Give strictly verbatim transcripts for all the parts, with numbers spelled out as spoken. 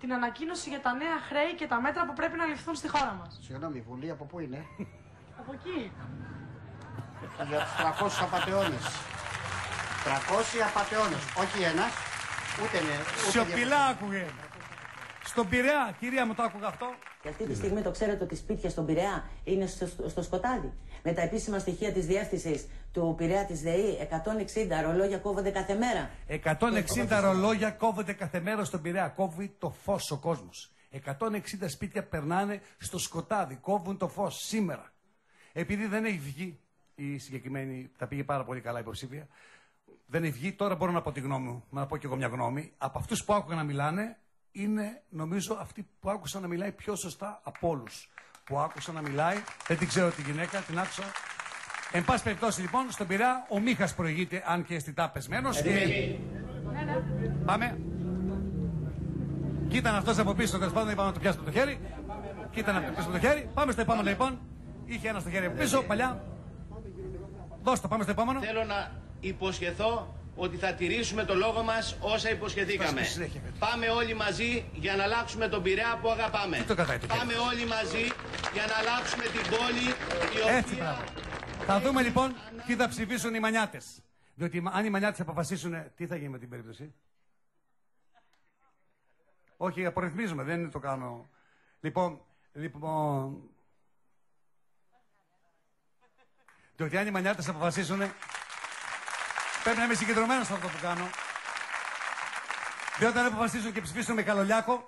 την ανακοίνωση για τα νέα χρέη και τα μέτρα που πρέπει να ληφθούν στη χώρα μας. Συγγνώμη, η Βουλή από πού είναι? Από εκεί. Για τους τριακόσιους απατεώνες. τριακόσιοι απατεώνες. Όχι ένας, ούτε είναι. Σιωπηλά άκουγε. Στον Πειραιά, κυρία μου, το άκουγα αυτό. Και αυτή τη στιγμή το ξέρετε ότι σπίτια στον Πειραιά είναι στο, στο σκοτάδι. Με τα επίσημα στοιχεία της διεύθυνσης του Πειραιά της ΔΕΗ, εκατόν εξήντα ρολόγια κόβονται κάθε μέρα. εκατόν εξήντα ρολόγια κόβονται κάθε μέρα στον Πειραιά. Κόβει το φως ο κόσμος. εκατόν εξήντα σπίτια περνάνε στο σκοτάδι. Κόβουν το φως σήμερα. Επειδή δεν έχει βγει η συγκεκριμένη, τα πήγε πάρα πολύ καλά η υποψήφια. Δεν έχει βγει, τώρα μπορώ να πω τη γνώμη μου, να πω κι εγώ μια γνώμη. Από αυτούς που άκουγα να μιλάνε, είναι νομίζω αυτή που άκουσα να μιλάει πιο σωστά από όλους. Που άκουσα να μιλάει, δεν την ξέρω τη γυναίκα, την άκουσα. Εν πάση περιπτώσει λοιπόν, στον Πειραιά ο Μίχας προηγείται, αν και αισθητά πεσμένος. Και... Πάμε. Κοίταν αυτός από πίσω, τέλος πάντων, είπαμε να το πιάσουμε το χέρι. Κοίταν να το πιάσουμε το χέρι. Πάμε στο επόμενο λοιπόν. Είχε ένα στο χέρι από πίσω, παλιά. Δώστε, πάμε στο επόμενο. Θέλω να υποσχεθώ ότι θα τηρήσουμε το λόγο μας όσα υποσχεθήκαμε. Πάμε όλοι μαζί για να αλλάξουμε τον Πειραιά που αγαπάμε. Το το Πάμε όλοι μαζί για να αλλάξουμε την πόλη η οποία... Έτσι, πράγμα. Θα δούμε λοιπόν τι θα ψηφίσουν οι μανιάτες. Διότι αν οι μανιάτες αποφασίσουν, τι θα γίνει με την περίπτωση. Όχι, απορριθμίζουμε, δεν το κάνω. Λοιπόν, λοιπόν... Διότι αν οι μανιάτες αποφασίσουν, πρέπει να είμαι συγκεντρωμένος σε αυτό που κάνω. Διότι αν αποφασίσουν και ψηφίσουν με Καλολιάκο,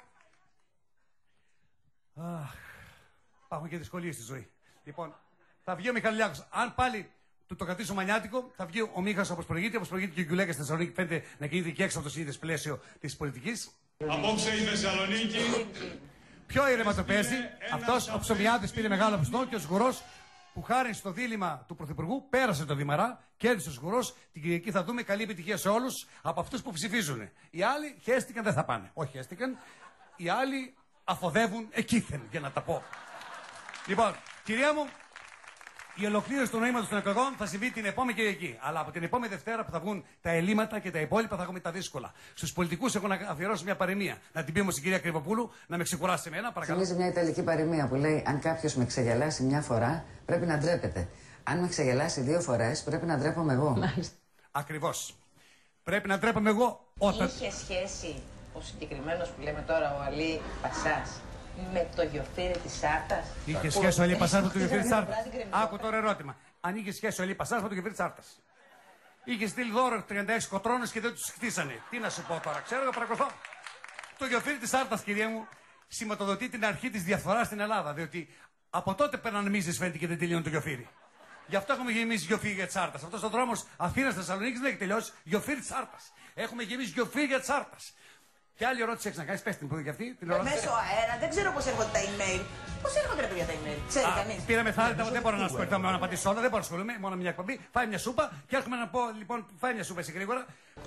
αχ, υπάρχουν και δυσκολίες στη ζωή. Λοιπόν, θα βγει ο Μιχαλολιάκος. Αν πάλι του το κρατήσω μανιάτικο, θα βγει ο Μίχας όπως προηγείται, όπως προηγείται και ο Γκιουλέκας στη Θεσσαλονίκη. Φαίνεται να κινείται και έξω από το συνήθες πλαίσιο της πολιτικής. Απόψε η Θεσσαλονίκη. Πιο ήρεμα το παίζει. Αυτός ο Ψωμιάδης πήρε μεγάλο ποσοστό και ο Σγουρός, που χάρη στο δίλημμα του Πρωθυπουργού πέρασε το Δημαρά, κέρδισε ο Σγουρός. Την Κυριακή θα δούμε καλή επιτυχία σε όλους από αυτούς που ψηφίζουν. Οι άλλοι χέστηκαν, δεν θα πάνε. Όχι χέστηκαν. Οι άλλοι αφοδεύουν εκείθεν, για να τα πω. Λοιπόν, κυρία μου, η ολοκλήρωση του νοήματος των εκλογών θα συμβεί την επόμενη Κυριακή. Αλλά από την επόμενη Δευτέρα που θα βγουν τα ελλείμματα και τα υπόλοιπα θα έχουμε τα δύσκολα. Στους πολιτικούς έχω να αφιερώσω μια παροιμία. Να την πει όμως η κυρία Κρυβοπούλου, να με ξεκουράσει εμένα, παρακαλώ. Θυμίζει μια ιταλική παροιμία που λέει: αν κάποιος με ξεγελάσει μια φορά, πρέπει να ντρέπεται. Αν με ξεγελάσει δύο φορές, πρέπει να ντρέπομαι εγώ. Ακριβώς. Πρέπει να ντρέπομαι εγώ όταν. Είχε σχέση ο συγκεκριμένος που λέμε τώρα, ο Αλή Πασάς, με το Γιοφύρι της Σάρτας. Είχε σχέση ο Αλή Πασάς με το Γιοφύρι της Σάρτας. Άκου τώρα ερώτημα. Αν είχε σχέση ο Αλή Πασάς με το Γιοφύρι της Σάρτας. Είχε στείλει δώρο τριάντα έξι κοτρώνες και δεν τους χτίσανε. Τι να σου πω τώρα, ξέρω, εγώ παρακολουθώ. Το Γιοφύρι της Σάρτας, κυρία μου, σηματοδοτεί την αρχή της διαφθοράς στην Ελλάδα. Διότι από τότε παίρνανε μίζες, φαίνεται, και δεν τελειώνει το Γιοφύρι. Γι' αυτό έχουμε γεμίσει Γιοφύρι της Σάρτας. Αυτός ο δρόμος Αθήνας Θεσσαλονίκης δεν έχει τελειώσει. Γιοφύρι της Σάρτας. Έχουμε γεμίσει Γιοφύρι της Σάρτας. Και άλλη ερώτηση έχεις να κάνεις, πες την που είναι και αυτή. Μέσω αέρα, δεν ξέρω πώς έρχονται τα email. Πώς έρχονται ρε παιδιά τα email, ξέρει κανείς. Πήραμε θάρρυτα, δεν μπορώ να ασχοληθώ με να απαντήσω όλα, δεν μπορώ να ασχολούμαι, μόνο μια εκπομπή. Φάει μια σούπα και έρχομαι να πω, λοιπόν, φάει μια σούπα εσύ γρήγορα.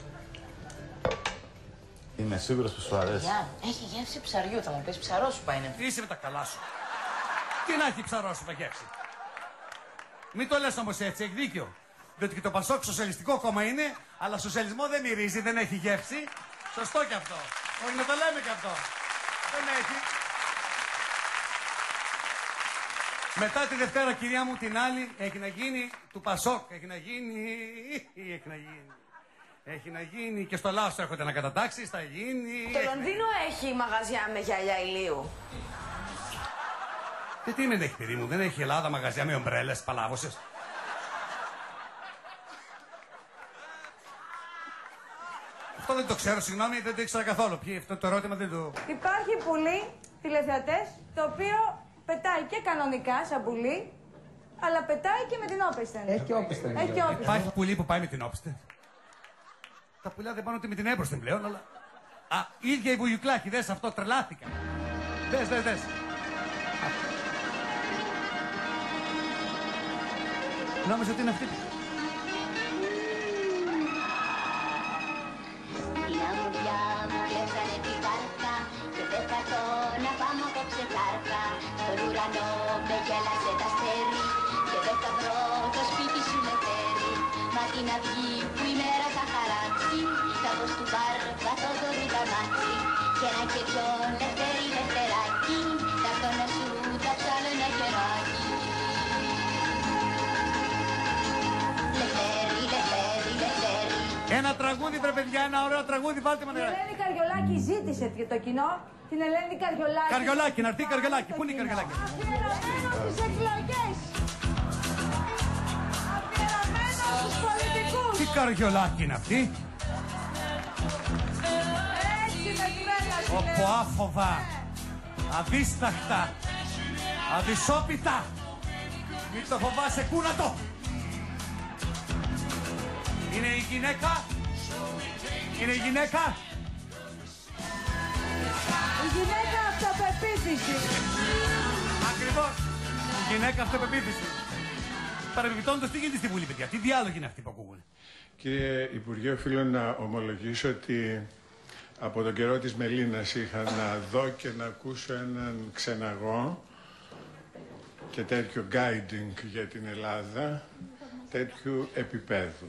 Είμαι σίγουρος που σου αρέσει. Γεια, έχει γεύση ψαριού, θα μου πεις ψαρόσουπα είναι. Είσαι με τα καλά σου. Τι να έχει ψαρόσουπα γεύση. Μην το λες όμως έτσι, έχει δίκιο. Διότι και το Πασόκ σοσιαλιστικό κόμμα είναι, αλλά σοσιαλισμό δεν μυρίζει, δεν έχει γεύση. Σωστό κι αυτό. Όχι να το λέμε κι αυτό. Δεν έχει. Μετά τη Δευτέρα, κυρία μου, την άλλη, έχει να γίνει του Πασόκ. Έχει να γίνει... Έχει να γίνει... Έχει να γίνει και στο Λάος έρχονται να κατατάξεις, θα γίνει... Το Λονδίνο έχει μαγαζιά με γυαλιά ηλίου. Και τι δεν έχει, παιδί μου, δεν έχει Ελλάδα μαγαζιά με ομπρέλες, παλάβωσες. Αυτό δεν το ξέρω, συγγνώμη, δεν το ήξερα καθόλου. Ποιοι, αυτό το ερώτημα δεν το... Υπάρχει πουλί τηλεθεατές, το οποίο πετάει και κανονικά σαν πουλί, αλλά πετάει και με την όπισθεν. Έχει και όπισθεν. Έχει και όπισθεν. Υπάρχει πουλί που πάει με την όπισθεν. Τα πουλιά δεν πάνε ούτε με την έμπροσθεν πλέον, αλλά... Α, ίδια η Βουγιουκλάκη, δες αυτό, τρελάθηκα. Δες, δες, δες. Νόμιζα ότι είναι αυτή. Να πάμε απόψε κάρτα. Στον ουρανό με γέλασε τα αστέρι. Και δεν θα βρω το σπίτι σου με φέρει. Μα την αυγή που η μέρα θα χαράξει. Θα δω στου μπαρ, θα το δωρή τα μάτσι. Και να και πιο λευτερή λευτεράκι, θα το να σου ταψ' άλλο ένα καιράκι. Λευτέρη, λευτέρη, λευτέρη. Ένα τραγούδι, βρε παιδιά, ένα ωραίο τραγούδι, βάλτε με Η νερά. Ελένη Καριολάκη ζήτησε το κοινό την Ελένη Καριολάκη. Καριολάκη, να έρθει η Καριολάκη. Πού είναι η Καριολάκη? Αφιερωμένο στις εκλογές. Αφιερωμένο στους πολιτικούς. Τι Καριολάκη είναι αυτή? Έτσι με τρέλασε. Όπο άφοβα, αδίσταχτα, αδυσόπιτα. Μην το φοβάσαι, κούνατο. Είναι η γυναίκα. Είναι η γυναίκα. Η γυναίκα αυτοπεποίθηση. Ακριβώς. Η γυναίκα αυτοπεποίθηση. Παρεμπιπτόντως, τι γίνεται στη Βουλή, παιδιά? Τι διάλογοι είναι αυτοί που ακούγουν? Κύριε Υπουργέ, οφείλω να ομολογήσω ότι από τον καιρό της Μελίνας είχα να δω και να ακούσω έναν ξεναγό και τέτοιο guiding για την Ελλάδα, τέτοιου επίπεδου.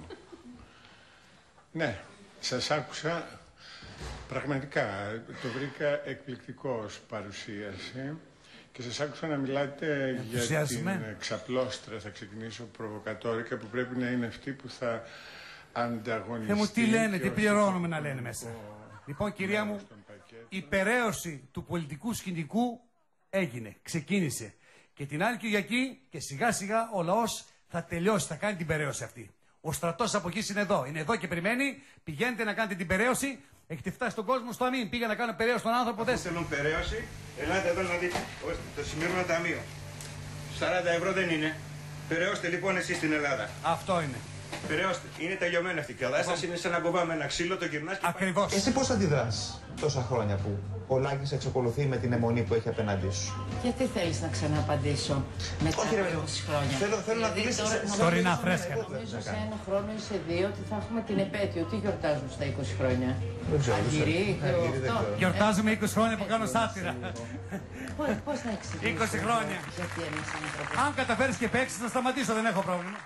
Ναι, σας άκουσα, πραγματικά το βρήκα εκπληκτικό ως παρουσίαση και σας άκουσα να μιλάτε για την ξαπλώστρα, θα ξεκινήσω προβοκατόρικα, που πρέπει να είναι αυτή που θα ανταγωνιστεί. Θε μου τι λένε, τι πληρώνουμε να λένε μέσα. Λοιπόν, κυρία μου, η περαίωση του πολιτικού σκηνικού έγινε, ξεκίνησε. Και την άλλη Κυριακή και σιγά σιγά ο λαός θα τελειώσει, θα κάνει την περαίωση αυτή. Ο στρατός από εκεί είναι εδώ. Είναι εδώ και περιμένει. Πηγαίνετε να κάνετε την περαίωση. Έχετε φτάσει στον κόσμο στο αμήν. Πήγα να κάνω περαίωση στον άνθρωπο. Δεν θέλουν περαίωση. Ελάτε εδώ να δείτε. Το Σημερινό Ταμείο. σαράντα ευρώ δεν είναι. Περαιώστε λοιπόν εσείς στην Ελλάδα. Αυτό είναι. Περαιώστε. Είναι τελειωμένη αυτή η κατάσταση. Είναι σαν να κοβάμε ένα ξύλο, το γυρνάς και. Ακριβώς. Εσύ πώς αντιδράς τόσα χρόνια που ο Λάκης εξακολουθεί με την αιμονή που έχει απέναντί σου? Γιατί θέλεις να ξανααπαντήσω μετά Όχι, από είκοσι χρόνια? Θέλω, θέλω να Δηλαδή, μιλήσεις τώρα- Τωρινά νομίζω- φρέσκα. Νομίζω σε ένα χρόνο ή σε δύο ότι θα έχουμε την επέτειο. Τι γιορτάζουν στα είκοσι χρόνια? Δεν ξέρω. Αργυρί, Αργυρί, δεν αυτό. ξέρω. Γιορτάζουμε είκοσι χρόνια που κάνω σάτυρα. Πώς, πώς να εξηγήσω? είκοσι χρόνια. Γιατί ένας άνθρωπος. Αν καταφέρεις και παίξεις, θα σταματήσω, δεν έχω πρόβλημα.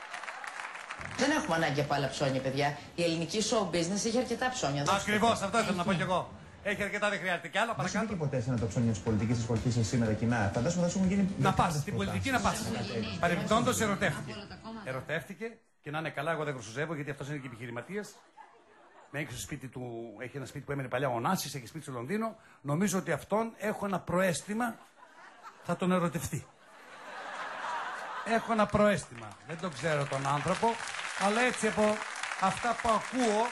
Δεν έχουμε ανάγκη από άλλα ψώνια, παιδιά. Η ελληνική show business έχει αρκετά ψώνια. δώστε. Ακριβώς, αυτό ήθελα να πω κι εγώ. Έχει αρκετά, δεν χρειάζεται κι άλλο. Δεν σου Παρακάτω. βγήκε ποτέ σε ένα το ψώνιο της πολιτικής ασχοληθείς εσύ με τα κοινά? Φαντάζομαι θα σου έχουν γίνει. Να πας, στην πολιτική να πας. Παρεμπιπτόντως ερωτεύτηκε. Ερωτεύτηκε και να είναι καλά, εγώ δεν κρουσουζεύω γιατί αυτός είναι και επιχειρηματίας. Με έχει στο σπίτι του, έχει ένα σπίτι που έμενε παλιά ο Νάσης, έχει σπίτι στο Λονδίνο. Νομίζω ότι αυτόν έχω ένα προαίσθημα θα τον ερωτευτεί. Έχω ένα προαίσθημα. Δεν τον ξέρω τον άνθρωπο, αλλά έτσι από αυτά που ακούω.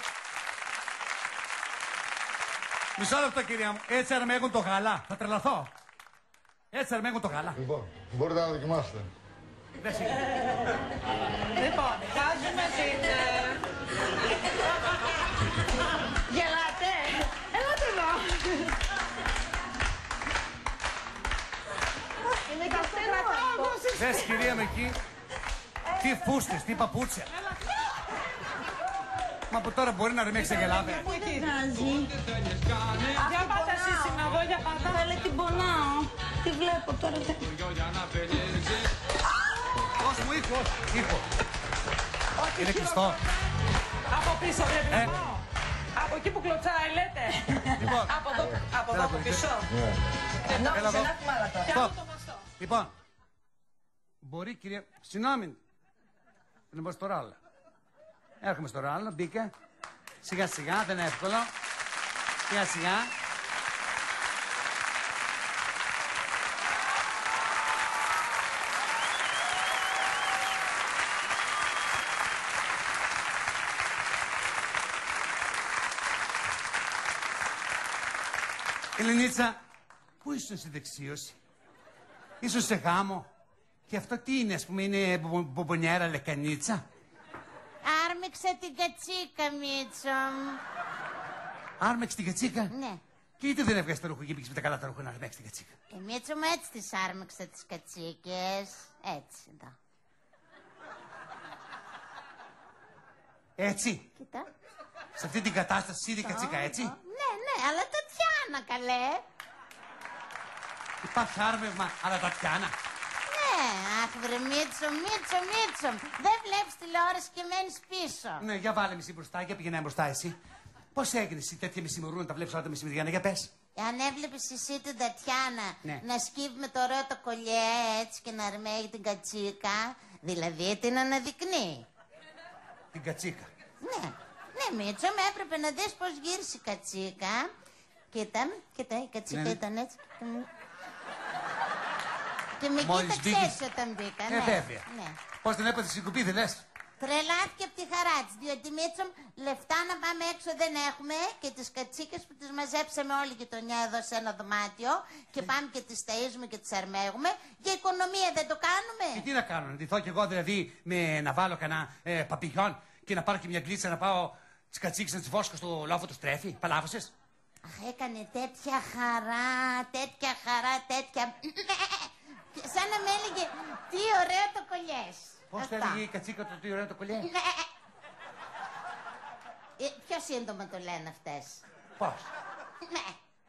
Μισό λεπτό, κυρία μου. Έτσι αρμέγουν το γαλά. Θα τρελαθώ. Έτσι αρμέγουν το γαλά. Λοιπόν, μπορείτε να δοκιμάσετε. Δεν σίγουρα. Λοιπόν, βάζουμε την... ε, Γελάτε! Ελάτε εδώ! Είναι και αυτό κρατικό. Θες, κυρία μου, εκεί. Τι φούστες, τι παπούτσια. Μα από τώρα μπορεί να ρεμέξει γελάτε. Για πάτε εσείς συναγώ, για πάτε. Θέλε την πονάω. Τι βλέπω τώρα. Δώσ' μου ήχο, ήχο. Είναι κλειστό. Από πίσω πρέπει να Ε. πάω. Από εκεί που κλωτσάει, λέτε. Λοιπόν. Από εδώ, από εδώ από πίσω. Έλα εδώ. Και άλλο Stop. το μαστό. Λοιπόν, μπορεί κυρία... Συγγνώμη. Είναι μπω στο ράλα. Έρχομαι στο ράλα, μπήκα. Σιγά σιγά, δεν είναι εύκολο. Σιγά σιγά. Ελληνίτσα, πού ήσουν στη δεξίωση? Ήσουν σε γάμο. Και αυτό τι είναι, ας πούμε, είναι μπο- μπομπονιέρα λεκανίτσα? Άρμηξε την κατσίκα, Μίτσο. Άρμεξε την κατσίκα. Ναι. Και γιατί δεν έβγαζε το ρούχο και πήγες με τα καλά τα ρούχα να αρμέξει την κατσίκα? Η Μίτσο μου έτσι τις άρμηξε τις κατσίκες. Έτσι, εδώ. Έτσι. Κοίτα. Σε αυτή την κατάσταση είδε η κατσίκα, έτσι. Ναι, ναι, αλλά Τατιάνα, καλέ. Υπάρχει άρμευμα, αλλά τα πιάνα. Ναι, αχ, βρε Μίτσο, Μίτσο, Μίτσο. Δεν βλέπεις τηλεόραση και μένεις πίσω. Ναι, για βάλε μισή μπροστά, για πηγαίνай μπροστά εσύ. Πώς έγινε εσύ τέτοια μισημερού να τα βλέπεις όλα τα μισημεριανά, για πες. Αν έβλεπες εσύ την Τατιάνα ναι. να σκύβει με το ωραίο το κολλιέ έτσι και να αρμέγει την κατσίκα, δηλαδή την αναδεικνύει. Την κατσίκα. Ναι, ναι Μίτσο, με έπρεπε να δεις πώς γύρισε η κατσίκα. Κοίτα, κοίτα, η κατσίκα ναι. ήταν έτσι. Και με κοίταξες όταν μπήκα, ναι. Ε, βέβαια. Ναι. Πώς την έπαθες στην κουπίδη, λες. Τρελάθηκε από τη χαρά της, διότι Μίτσο λεφτά να πάμε έξω δεν έχουμε και τις κατσίκες που τις μαζέψαμε όλη η γειτονιά εδώ σε ένα δωμάτιο και πάμε και τις ταΐζουμε και τις αρμέγουμε. Για οικονομία δεν το κάνουμε. Και τι να κάνω, να ντυθώ κι εγώ δηλαδή με να βάλω κανένα ε, παπηγιόν και να πάρω και μια γκλίτσα να πάω τις κατσίκες να τις βόσκω στο λόφο το στρέφει. Παλάβωσες. Αχ, έκανε τέτοια χαρά, τέτοια χαρά, τέτοια... Σαν να με έλεγε τι ωραίο το κολλιές. Πώς το έλεγε η κατσίκα το τι ωραίο το κολλιέ. Ναι. Ε, πιο σύντομα το λένε αυτές. Πώς. Ναι.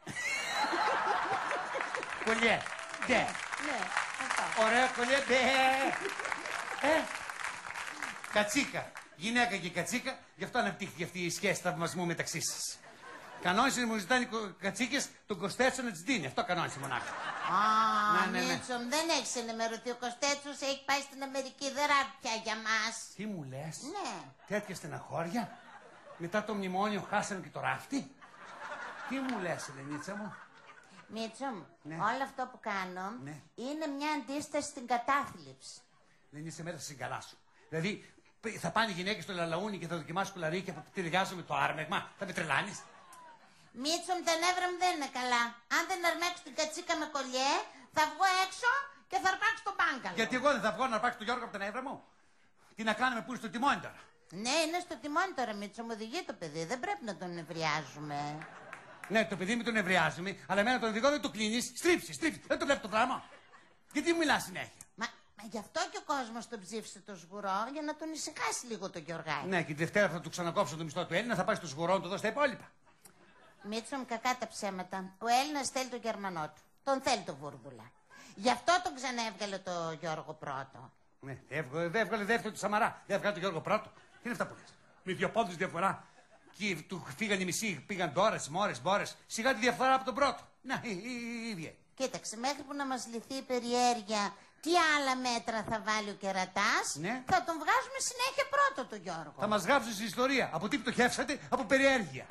Κολλιέ. Ναι. Ναι, αυτό. Ωραίο κολλιέ. Ναι. Ε. Κατσίκα. Γυναίκα και κατσίκα. Γι' αυτό αναπτύχθηκε αυτή η σχέση θαυμασμού μεταξύ σας. Κανόνισε να μου ζητάνε οι κατσίκες τον Κωστέτσο να τις δίνει. Αυτό κανόνισε μονάχα. Α, ναι, ναι, ναι. Μίτσο, δεν έχεις ενημερωθεί. Ο Κωστέτσος έχει πάει στην Αμερική, δεν ράβει πια για μας. Τι μου λες. Ναι. Τέτοια στεναχώρια. Μετά το μνημόνιο χάσαμε και το ράφτη. Τι μου λες, Ελενίτσα μου. Μίτσο, ναι. όλο αυτό που κάνω ναι. είναι μια αντίσταση στην κατάθλιψη. Ελενίτσα, μέσα στην καλά σου. Δηλαδή, θα πάνε οι γυναίκες στο λαλαούνι και θα δοκιμάσουν κουλαρίκια που ταιριάζουν με το άρμεγμα. Θα με τρελάνεις. Μίτσο, τα νεύρα μου δεν είναι καλά. Αν δεν αρμέξω την κατσίκα με κολλιέ, θα βγω έξω και θα αρπάξω τον μπάγκαλο. Γιατί εγώ δεν θα βγω να αρπάξω τον Γιώργο από τα νεύρα μου. Τι να κάνουμε που είναι στο τιμόνι τώρα. Ναι, είναι στο τιμόνι τώρα, Μίτσο, μου οδηγεί το παιδί. Δεν πρέπει να τον νευριάζουμε. Ναι, το παιδί μου τον νευριάζουμε, αλλά εμένα τον οδηγό δεν το κλείνει. Στρίψει, στρίψει. Δεν το βλέπει το δράμα. Γιατί μου μιλά συνέχεια. Μα, μα γι' αυτό και ο κόσμος τον ψήφισε το σγουρό, για να τον ησυχάσει λίγο τον Γιωργάκη. Ναι, και τη Δευτέρα θα του ξανακόψω το μισθό του Έλληνα, θα πάει στο σγουρό να του δώσει τα υπόλοιπα. Μίτσο μου, κακά τα ψέματα. Ο Έλληνας θέλει τον Γερμανό του. Τον θέλει τον Βούρδουλα. Γι' αυτό τον ξαναέβγαλε το Γιώργο πρώτο. Ναι, έβγαλε, έβγαλε δεύτερο του Σαμαρά. Δεν έβγαλε τον Γιώργο πρώτο. Τι είναι αυτά που λες. Με δύο πόντους διαφορά. Και του φύγαν οι μισοί, πήγαν τόρες, μόρες, μπόρες. Σιγά τη διαφορά από τον πρώτο. Να, η, η, η ίδια. Κοίταξε, μέχρι που να μας λυθεί η περιέργεια, τι άλλα μέτρα θα βάλει ο κερατάς, ναι. θα τον βγάζουμε συνέχεια πρώτο τον Γιώργο. Θα μας γράψουν στην ιστορία. Από τι πτωχεύσατε, από περιέργεια.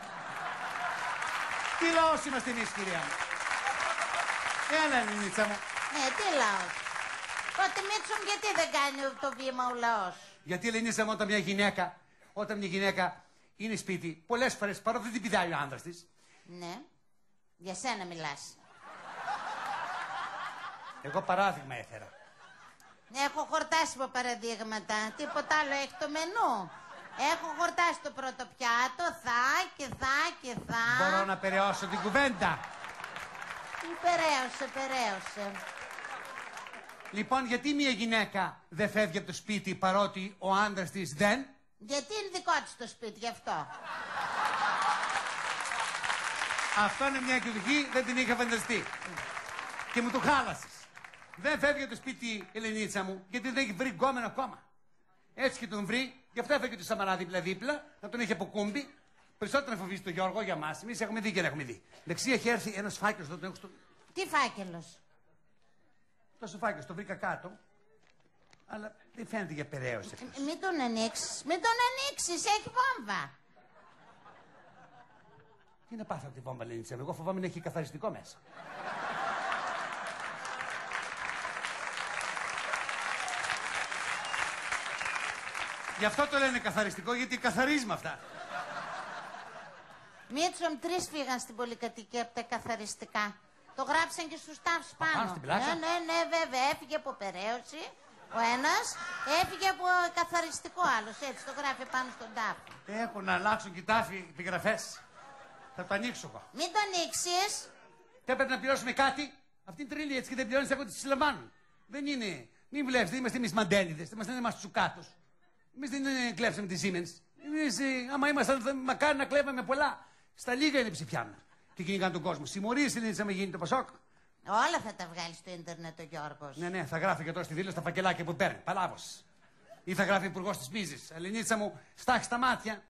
Τι λαός είμαστε εμείς, κυρία μου. Έλα, Ελληνίτσα μου. Ναι, τι λαός. Τότε Μίτσο μου, γιατί δεν κάνει το βήμα ο λαός. Γιατί, Ελληνίτσα μου, όταν μια γυναίκα, όταν μια γυναίκα είναι σπίτι, πολλές φορές παρότι δεν την πηδάει ο άντρας της. Ναι, για σένα μιλάς. Εγώ παράδειγμα έφερα. Έχω χορτάσει από παραδείγματα. Τίποτα άλλο έχει το μενού. Έχω χορτάσει το πρώτο πιάτο, θα και θα και θα. Μπορώ να περαιώσω την κουβέντα. Περαίωσε, περαίωσε. Λοιπόν, γιατί μια γυναίκα δεν φεύγει από το σπίτι παρότι ο άντρας της δεν. Γιατί είναι δικό της το σπίτι, γι' αυτό. Αυτό είναι μια εκδοχή, δεν την είχα φανταστεί. Και μου το χάλασες. Δεν φεύγει από το σπίτι η Ελενίτσα μου, γιατί δεν έχει βρει γκόμενο ακόμα. Έτσι και τον βρει, γι' αυτό έφεγε το Σαμαρά δίπλα-δίπλα, να τον έχει αποκούμπει. Περισσότερο να φοβήσει τον Γιώργο για μας. Εμείς έχουμε δει και δεν έχουμε δει. Δεξιά έχει έρθει ένας φάκελος, εδώ τον έχω στο. Τι φάκελος? Τόσο φάκελος, το βρήκα κάτω. Αλλά δεν φαίνεται για περαίωση. Ε, μην τον ανοίξεις, μην τον ανοίξεις, έχει βόμβα. Τι να πάθω από τη βόμβα, Ελενίτσα μου, εγώ φοβάμαι να έχει καθαριστικό μέσα. Γι' αυτό το λένε καθαριστικό, γιατί καθαρίζει με αυτά. Μίτσομ, τρεις φύγαν στην πολυκατοικία από τα καθαριστικά. Το γράψαν και στους τάφους πάνω. Πάνω στην πλάτσα. Ναι, ναι, ναι, βέβαια. Έφυγε από περαίωση ο ένας, έφυγε από καθαριστικό άλλος. Έτσι το γράφει πάνω στον τάφο. Έχω να αλλάξουν και τάφοι επιγραφές. Θα το ανοίξω εγώ. Μην το ανοίξεις. Δεν πρέπει να πληρώσουμε κάτι. Αυτή είναι τρίλη έτσι και δεν πληρώνεις, εγώ τη συλλαμβάνουν. Δεν είναι. Μην βλέπεις, δεν είμαστε εμείς μαντέλιδες, δεν είμαστε εμάς τσουκάτος. Εμείς δεν είναι, κλέψαμε τη Siemens. Εμείς, ε, άμα ήμασταν, μακάρι να κλέβαμε πολλά. Στα λίγα είναι ψηφιάνα. Και κυνηγάνε τον κόσμο. Συμμορίες είναι να γίνει το Πασόκ. Όλα θα τα βγάλει στο ίντερνετ ο Γιώργος. Ναι, ναι, θα γράφει και τώρα στη δήλωση τα φακελάκια που παίρνει. Παλάβος. Ή θα γράφει υπουργός της Μίζης. Ελληνίτσα μου, στάχει στα μάτια.